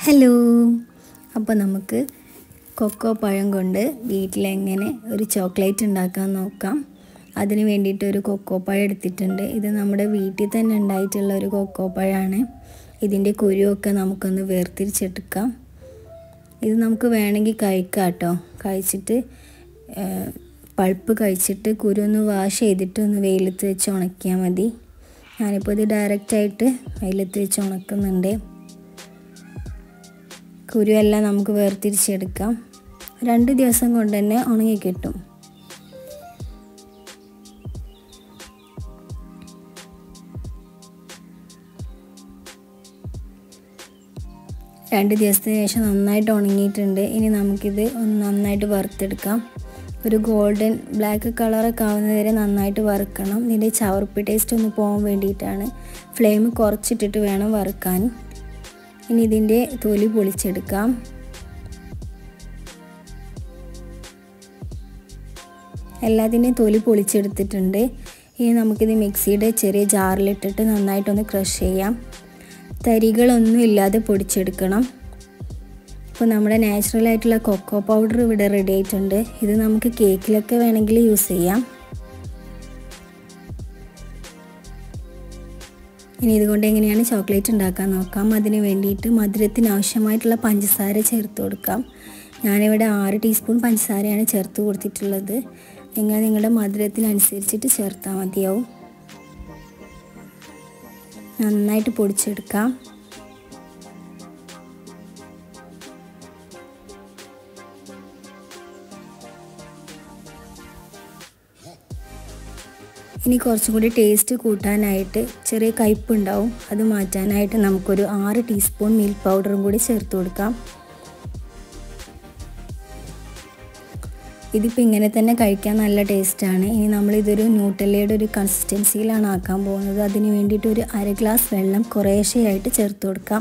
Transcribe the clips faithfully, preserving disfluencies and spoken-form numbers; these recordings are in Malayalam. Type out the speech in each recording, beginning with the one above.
ഹലോ, അപ്പോൾ നമുക്ക് കൊക്കോ പഴം കൊണ്ട് വീട്ടിലെങ്ങനെ ഒരു ചോക്ലേറ്റ് ഉണ്ടാക്കാൻ നോക്കാം. അതിന് വേണ്ടിയിട്ട് ഒരു കൊക്കോ പഴം എടുത്തിട്ടുണ്ട്. ഇത് നമ്മുടെ വീട്ടിൽ തന്നെ ഉണ്ടായിട്ടുള്ള ഒരു കൊക്കോ പഴമാണ്. ഇതിൻ്റെ കുരുവൊക്കെ നമുക്കൊന്ന് വേർതിരിച്ചെടുക്കാം. ഇത് നമുക്ക് വേണമെങ്കിൽ കഴിക്കാം കേട്ടോ. കഴിച്ചിട്ട് പൾപ്പ് കഴിച്ചിട്ട് കുരു ഒന്ന് വാഷ് ചെയ്തിട്ട് ഒന്ന് വെയിലത്ത് വെച്ച് ഉണക്കിയാൽ മതി. ഞാനിപ്പോൾ ഇത് ഡയറക്റ്റായിട്ട് വെയിലത്ത് വെച്ച് ഉണക്കുന്നുണ്ട്. കുരുവെല്ലാം നമുക്ക് വേർതിരിച്ചെടുക്കാം. രണ്ട് ദിവസം കൊണ്ട് തന്നെ ഉണങ്ങിക്കിട്ടും. രണ്ട് ദിവസത്തിന് ശേഷം നന്നായിട്ട് ഉണങ്ങിയിട്ടുണ്ട്. ഇനി നമുക്കിത് ഒന്ന് നന്നായിട്ട് വറുത്തെടുക്കാം. ഒരു ഗോൾഡൻ ബ്ലാക്ക് കളറൊക്കെ ആവുന്നത് വരെ നന്നായിട്ട് വറുക്കണം. ഇതിൻ്റെ ചവർപ്പ് ടേസ്റ്റ് ഒന്ന് പോകാൻ വേണ്ടിയിട്ടാണ്. ഫ്ലെയിം കുറച്ചിട്ടിട്ട് വേണം വറുക്കാൻ. ഇനി ഇതിൻ്റെ തൊലി പൊളിച്ചെടുക്കാം. എല്ലാത്തിൻ്റെയും തൊലി പൊളിച്ചെടുത്തിട്ടുണ്ട്. ഇനി നമുക്കിത് മിക്സിയുടെ ചെറിയ ജാറിലിട്ടിട്ട് നന്നായിട്ടൊന്ന് ക്രഷ് ചെയ്യാം. തരികളൊന്നും ഇല്ലാതെ പൊടിച്ചെടുക്കണം. ഇപ്പോൾ നമ്മുടെ നാച്ചുറലായിട്ടുള്ള കൊക്കോ പൗഡർ ഇവിടെ റെഡി ആയിട്ടുണ്ട്. ഇത് നമുക്ക് കേക്കിലൊക്കെ വേണമെങ്കിൽ യൂസ് ചെയ്യാം. ഇനി ഇതുകൊണ്ട് എങ്ങനെയാണ് ചോക്ലേറ്റ് ഉണ്ടാക്കാൻ നോക്കാം. അതിന് വേണ്ടിയിട്ട് മധുരത്തിന് ആവശ്യമായിട്ടുള്ള പഞ്ചസാര ചേർത്ത് കൊടുക്കാം. ഞാനിവിടെ ആറ് ടീസ്പൂൺ പഞ്ചസാരയാണ് ചേർത്ത് കൊടുത്തിട്ടുള്ളത്. നിങ്ങൾ നിങ്ങളുടെ മധുരത്തിനനുസരിച്ചിട്ട് ചേർത്താൽ മതിയാവും. നന്നായിട്ട് പൊടിച്ചെടുക്കാം. ഇനി കുറച്ചും കൂടി ടേസ്റ്റ് കൂട്ടാനായിട്ട് ചെറിയ കയ്പുണ്ടാവും. അത് മാറ്റാനായിട്ട് നമുക്കൊരു ആറ് ടീസ്പൂൺ മിൽക്ക് പൗഡറും കൂടി ചേർത്ത് കൊടുക്കാം. ഇതിപ്പോൾ ഇങ്ങനെ തന്നെ കഴിക്കാൻ നല്ല ടേസ്റ്റാണ്. ഇനി നമ്മളിതൊരു ന്യൂട്ടല്ലയുടെ ഒരു കൺസിസ്റ്റൻസിയിലാണ് ആക്കാൻ പോകുന്നത്. അതിന് വേണ്ടിയിട്ട് ഒരു അര ഗ്ലാസ് വെള്ളം കുറേശ്ശെയായിട്ട് ചേർത്ത് കൊടുക്കാം.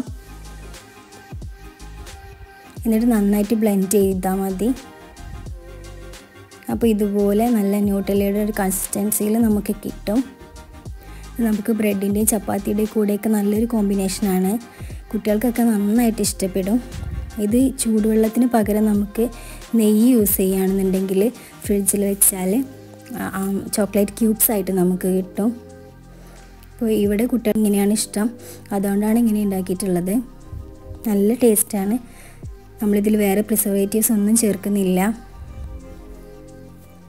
എന്നിട്ട് നന്നായിട്ട് ബ്ലെൻഡ് ചെയ്താൽ മതി. അപ്പോൾ ഇതുപോലെ നല്ല ന്യൂട്ടല്ലയുടെ ഒരു കൺസിസ്റ്റൻസിയിൽ നമുക്ക് കിട്ടും. നമുക്ക് ബ്രെഡിൻ്റെയും ചപ്പാത്തിയുടെയും കൂടെയൊക്കെ നല്ലൊരു കോമ്പിനേഷനാണ്. കുട്ടികൾക്കൊക്കെ നന്നായിട്ട് ഇഷ്ടപ്പെടും. ഇത് ചൂടുവെള്ളത്തിന് പകരം നമുക്ക് നെയ്യ് യൂസ് ചെയ്യുകയാണെന്നുണ്ടെങ്കിൽ ഫ്രിഡ്ജിൽ വെച്ചാൽ ചോക്ലേറ്റ് ക്യൂബ്സ് ആയിട്ട് നമുക്ക് കിട്ടും. അപ്പോൾ ഇവിടെ കുട്ടികൾ ഇങ്ങനെയാണ് ഇഷ്ടം. അതുകൊണ്ടാണ് ഇങ്ങനെ ഉണ്ടാക്കിയിട്ടുള്ളത്. നല്ല ടേസ്റ്റാണ്. നമ്മളിതിൽ വേറെ പ്രിസർവേറ്റീവ്സ് ഒന്നും ചേർക്കുന്നില്ല.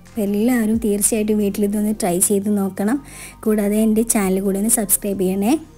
എല്ലാവരും തീർച്ചയായിട്ടും വീട്ടിൽ ഇതൊന്ന് ട്രൈ ചെയ്ത് നോക്കണം. കൂടാതെ എൻ്റെ ചാനൽ കൂടെ ഒന്ന് സബ്സ്ക്രൈബ് ചെയ്യണേ.